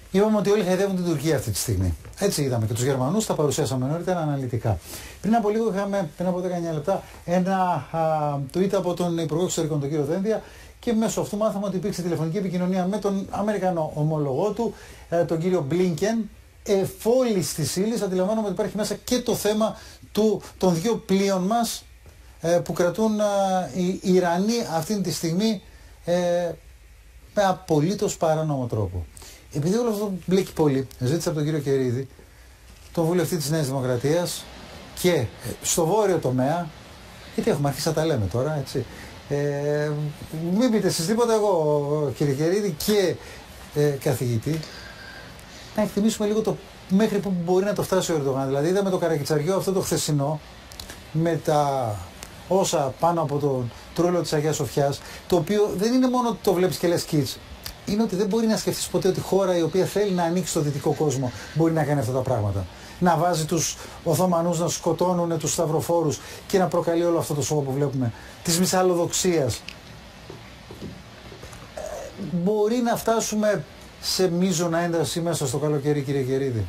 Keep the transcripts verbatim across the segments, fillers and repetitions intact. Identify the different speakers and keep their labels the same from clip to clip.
Speaker 1: Είπαμε ότι όλοι χαϊδεύουν την Τουρκία αυτή τη στιγμή. Έτσι είδαμε και τους Γερμανούς, τα παρουσιάσαμε νωρίτερα αναλυτικά. Πριν από λίγο είχαμε, πριν από δεκαεννιά λεπτά, ένα α, tweet από τον Υπουργό Εξωτερικών, τον κύριο Δένδια, και μέσω αυτού μάθαμε ότι υπήρξε τηλεφωνική επικοινωνία με τον Αμερικανό ομόλογό του, ε, τον κύριο Μπλίνκεν. Εφόλης της ύλης, αντιλαμβάνομαι ότι υπάρχει μέσα και το θέμα του, των δύο πλοίων μας ε, που κρατούν ε, οι Ιρανοί αυτή τη στιγμή ε, με απολύτως παράνομο τρόπο. Επειδή όλο αυτό μπλέκει πολύ, ζήτησα από τον κύριο Κερίδη, τον βουλευτή της Νέας Δημοκρατίας, και ε, στο βόρειο τομέα, γιατί έχουμε αρχίσει να τα λέμε τώρα, έτσι, ε, μην πείτε εσείς τίποτα, εγώ κύριε Κερίδη και ε, καθηγητή, να εκτιμήσουμε λίγο το μέχρι που μπορεί να το φτάσει ο Ερντογάν. Δηλαδή είδαμε το καρακιτσαριό αυτό το χθεσινό με τα όσα πάνω από τον τρόλο της Αγίας Σοφιάς, το οποίο δεν είναι μόνο ότι το βλέπεις και λες κιτς. Είναι ότι δεν μπορεί να σκεφτείς ποτέ ότι η χώρα η οποία θέλει να ανοίξει στο δυτικό κόσμο μπορεί να κάνει αυτά τα πράγματα. Να βάζει τους Οθωμανούς να σκοτώνουν τους σταυροφόρους και να προκαλεί όλο αυτό το σώμα που βλέπουμε της μυσαλλοδοξίας. Ε, μπορεί να φτάσουμε σε μείζωνα ένταση μέσα στο καλοκαίρι, κύριε Κερίδη?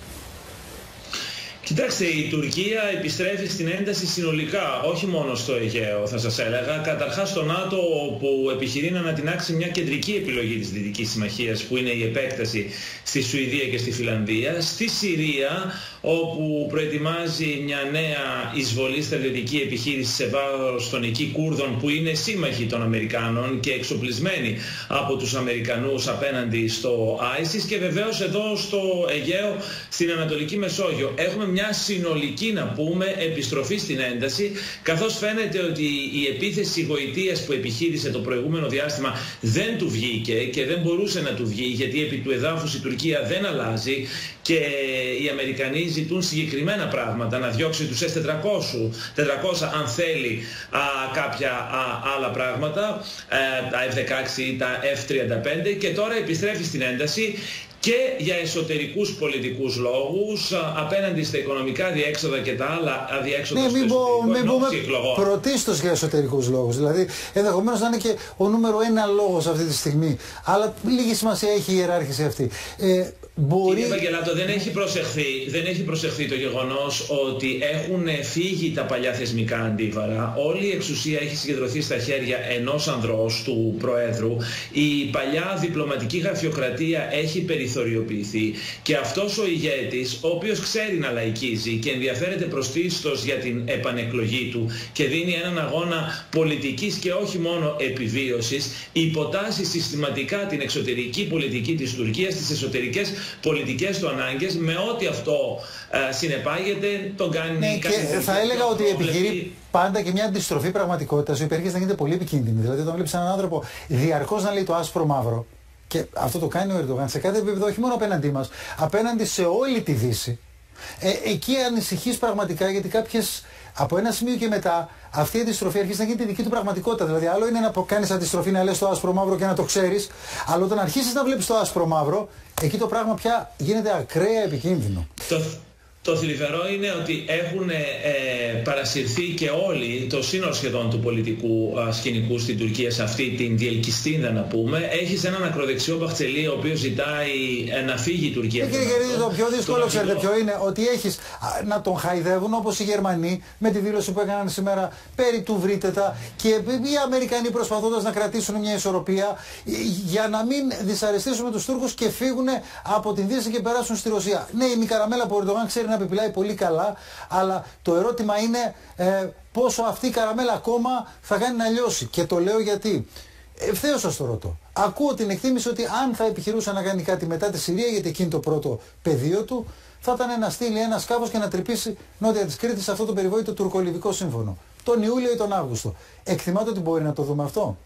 Speaker 2: Κοιτάξτε, η Τουρκία επιστρέφει στην ένταση συνολικά, όχι μόνο στο Αιγαίο θα σας έλεγα. Καταρχάς στο ΝΑΤΟ, που επιχειρεί να ανατινάξει μια κεντρική επιλογή της Δυτικής Συμμαχίας, που είναι η επέκταση στη Σουηδία και στη Φιλανδία. Στη Συρία, όπου προετοιμάζει μια νέα εισβολή στρατιωτική επιχείρηση σε βάρος των εκεί Κούρδων, που είναι σύμμαχοι των Αμερικάνων και εξοπλισμένοι από τους Αμερικανούς απέναντι στο άισις. Και βεβαίως εδώ στο Αιγαίο, στην Ανατολική Μεσόγειο, έχουμε μια συνολική, να πούμε, επιστροφή στην ένταση, καθώς φαίνεται ότι η επίθεση γοητείας που επιχείρησε το προηγούμενο διάστημα δεν του βγήκε και δεν μπορούσε να του βγει, γιατί επί του εδάφους η Τουρκία δεν αλλάζει και οι Αμερικανοί ζητούν συγκεκριμένα πράγματα, να διώξει τους ες τετρακόσια αν θέλει α, κάποια α, άλλα πράγματα, ε, τα εφ δεκαέξι ή τα εφ τριάντα πέντε, και τώρα επιστρέφει στην ένταση και για εσωτερικούς πολιτικούς λόγους, απέναντι στα οικονομικά διέξοδα και τα άλλα αδιέξοδα
Speaker 1: ναι,
Speaker 2: στο
Speaker 1: μην
Speaker 2: εσωτερικό,
Speaker 1: πούμε πρωτίστως για εσωτερικούς λόγους. Δηλαδή, ενδεχομένως να είναι και ο νούμερο ένα λόγος αυτή τη στιγμή. Αλλά λίγη σημασία έχει η ιεράρχηση αυτή. Ε, Μπορεί...
Speaker 2: Κύριε Βαγγελάτο, δεν έχει προσεχθεί, δεν έχει προσεχθεί το γεγονός ότι έχουν φύγει τα παλιά θεσμικά αντίβαρα. Όλη η εξουσία έχει συγκεντρωθεί στα χέρια ενός ανδρός, του Προέδρου. Η παλιά διπλωματική γραφειοκρατία έχει περιθωριοποιηθεί και αυτός ο ηγέτης, ο οποίος ξέρει να λαϊκίζει και ενδιαφέρεται πρωτίστως για την επανεκλογή του και δίνει έναν αγώνα πολιτικής και όχι μόνο επιβίωσης, υποτάσσει συστηματικά την εξωτερική πολιτική της Τουρκίας, τις εσωτερικές πολιτικές του ανάγκες, με ό,τι αυτό ε, συνεπάγεται, τον κάνει...
Speaker 1: Ναι, και θα έλεγα ότι επιχειρεί πάντα και μια αντιστροφή πραγματικότητας, η οποία έρχεται να γίνεται πολύ επικίνδυνη. Δηλαδή, όταν βλέπεις έναν άνθρωπο διαρκώς να λέει το άσπρο μαύρο, και αυτό το κάνει ο Ερντογάν σε κάθε επίπεδο, όχι μόνο απέναντί μας, απέναντι σε όλη τη Δύση, ε, εκεί ανησυχείς πραγματικά, γιατί κάποιες, από ένα σημείο και μετά, αυτή η αντιστροφή αρχίζει να γίνεται δική του πραγματικότητα. Δηλαδή, άλλο είναι να κάνεις αντιστροφή, να λες το άσπρο μαύρο και να το ξέρεις, αλλά όταν αρχίσεις να βλέπεις το άσπρο μαύρο, εκεί το πράγμα πια γίνεται ακραία επικίνδυνο.
Speaker 2: Το, το θλιβερό είναι ότι έχουν ε, παρασυρθεί και όλοι, το σύνολο σχεδόν του πολιτικού α, σκηνικού στην Τουρκία, σε αυτή την διελκυστίνδα, να πούμε. Έχεις έναν ακροδεξιό Μπαχτσελή, ο οποίος ζητάει ε, να φύγει η Τουρκία.
Speaker 1: Και κύριε Γερίδη, το πιο δύσκολο, ξέρετε ποιο είναι? Ότι έχεις α, να τον χαϊδεύουν όπως οι Γερμανοί με τη δήλωση που έκαναν σήμερα περί του βρήτετα, και οι Αμερικανοί προσπαθώντας να κρατήσουν μια ισορροπία για να μην δυσαρεστήσουμε τους Τούρκους και φύγουν από την Δύση και περάσουν στη Ρωσία. Ναι, η καραμέλα που ο Ερντογάν ξέρει να επιπηλάει πολύ καλά, αλλά το ερώτημα είναι ε, πόσο αυτή η καραμέλα ακόμα θα κάνει να λιώσει. Και το λέω γιατί ευθέως σας το ρωτώ. Ακούω την εκτίμηση ότι αν θα επιχειρούσε να κάνει κάτι μετά τη Συρία, γιατί εκείνη το πρώτο πεδίο του, θα ήταν να στείλει ένα σκάφος και να τρυπήσει νότια της Κρήτης σε αυτό το περιβόητο τουρκολιβικό σύμφωνο τον Ιούλιο ή τον Αύγουστο. Εκτιμάτε ότι μπορεί να το δούμε αυτό?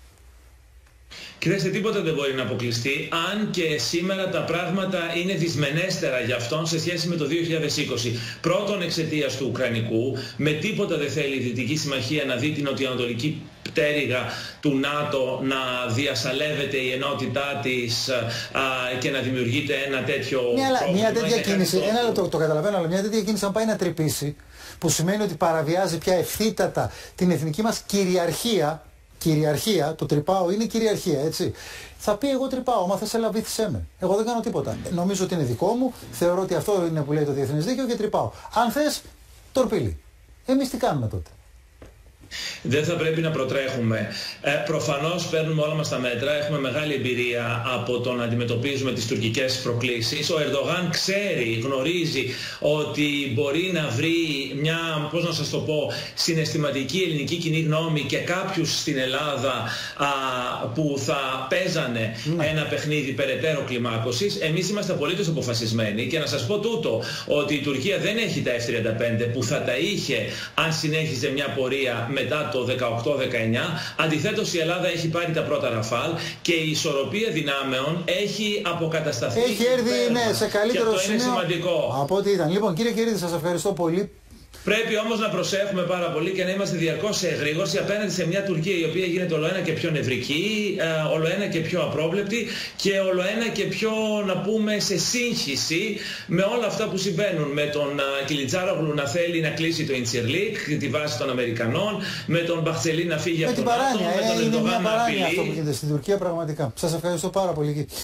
Speaker 2: Κοιτάξτε, τίποτα δεν μπορεί να αποκλειστεί, αν και σήμερα τα πράγματα είναι δυσμενέστερα για αυτόν σε σχέση με το δύο χιλιάδες είκοσι. Πρώτον, εξαιτίας του Ουκρανικού, με τίποτα δεν θέλει η Δυτική Συμμαχία να δει την νοτιοανατολική πτέρυγα του ΝΑΤΟ να διασαλεύεται η ενότητά της α, και να δημιουργείται ένα τέτοιο
Speaker 1: ναι, αλλά
Speaker 2: πρόβλημα.
Speaker 1: Μια τέτοια κίνηση, ένα, το, το καταλαβαίνω, αλλά μια τέτοια κίνηση αν πάει να τρυπήσει, που σημαίνει ότι παραβιάζει πια ευθύτατα την εθνική μας κυριαρχία, κυριαρχία, το τρυπάω είναι κυριαρχία, έτσι. Θα πει εγώ τρυπάω, μα θες έλα βήθησέ με. Εγώ δεν κάνω τίποτα. Νομίζω ότι είναι δικό μου, θεωρώ ότι αυτό είναι που λέει το διεθνές δίκαιο και τρυπάω. Αν θες, τορπίλη. Εμείς τι κάνουμε τότε?
Speaker 2: Δεν θα πρέπει να προτρέχουμε. Ε, προφανώς παίρνουμε όλα μας τα μέτρα. Έχουμε μεγάλη εμπειρία από το να αντιμετωπίζουμε τις τουρκικές προκλήσεις. Ο Ερντογάν ξέρει, γνωρίζει ότι μπορεί να βρει μια, πώς να σας το πω, συναισθηματική ελληνική κοινή γνώμη και κάποιους στην Ελλάδα α, που θα παίζανε ναι. ένα παιχνίδι περαιτέρω κλιμάκωσης. Εμείς είμαστε απολύτως αποφασισμένοι και να σας πω τούτο, ότι η Τουρκία δεν έχει τα εφ τριάντα πέντε που θα τα είχε αν συνέχιζε μια πορεία μετά το δεκαοκτώ δεκαεννιά. Αντιθέτως η Ελλάδα έχει πάρει τα πρώτα Ραφάλ και η ισορροπία δυνάμεων έχει αποκατασταθεί.
Speaker 1: Έχει έρθει ναι, σε καλύτερο
Speaker 2: και
Speaker 1: σημείο
Speaker 2: είναι σημαντικό.
Speaker 1: Από ό,τι ήταν. Λοιπόν, κύριε Κυρίδη, σας ευχαριστώ πολύ.
Speaker 2: Πρέπει όμως να προσέχουμε πάρα πολύ και να είμαστε διαρκώς σε εγρήγορση απέναντι σε μια Τουρκία η οποία γίνεται ολοένα και πιο νευρική, ολοένα και πιο απρόβλεπτη και ολοένα και πιο, να πούμε, σε σύγχυση με όλα αυτά που συμβαίνουν. Με τον Κιλιτζάρογλου να θέλει να κλείσει το Ιντσιρλίκ, τη βάση των Αμερικανών, με τον Μπαχτσελή να φύγει από τον ΝΑΤΟ, με τον Ερντογάν να απειλεί.
Speaker 1: Αυτό που γίνεται στην Τουρκία πραγματικά. Σας ευχαριστώ πάρα πολύ.